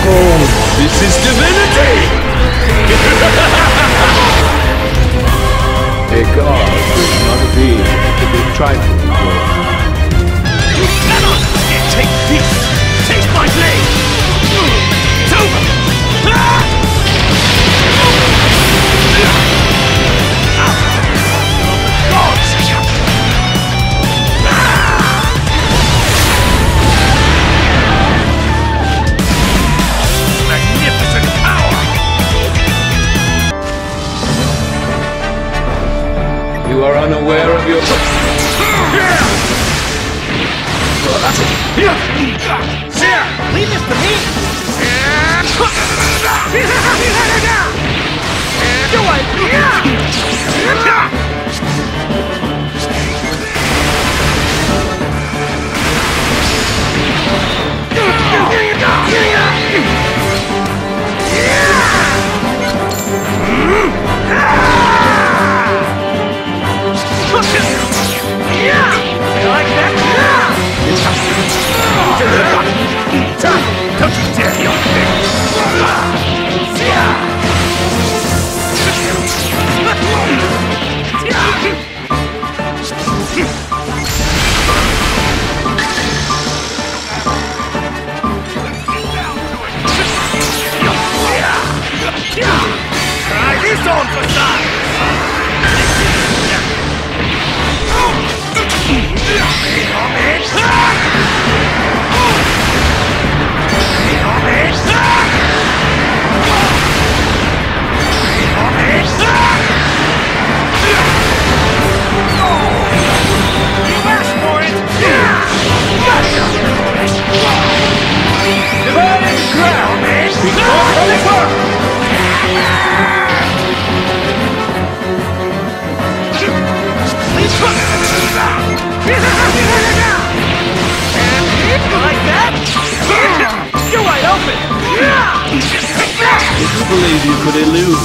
Behold, this is divinity! A god is not a being to be trifled with. You cannot take peace! Taste my blade! It's over! Gods! Magnificent power! You are unaware of your... Leave this to me! Do like that? Don't you dare your try this on for size! Like that? You're wide open! Did you believe you could elude?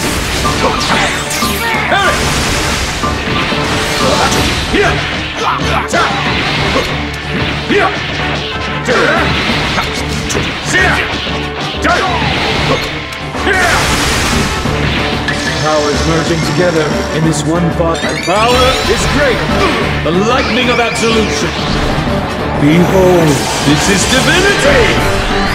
Powers merging together in this one body. Power is great! The lightning of absolution! Behold, this is divinity!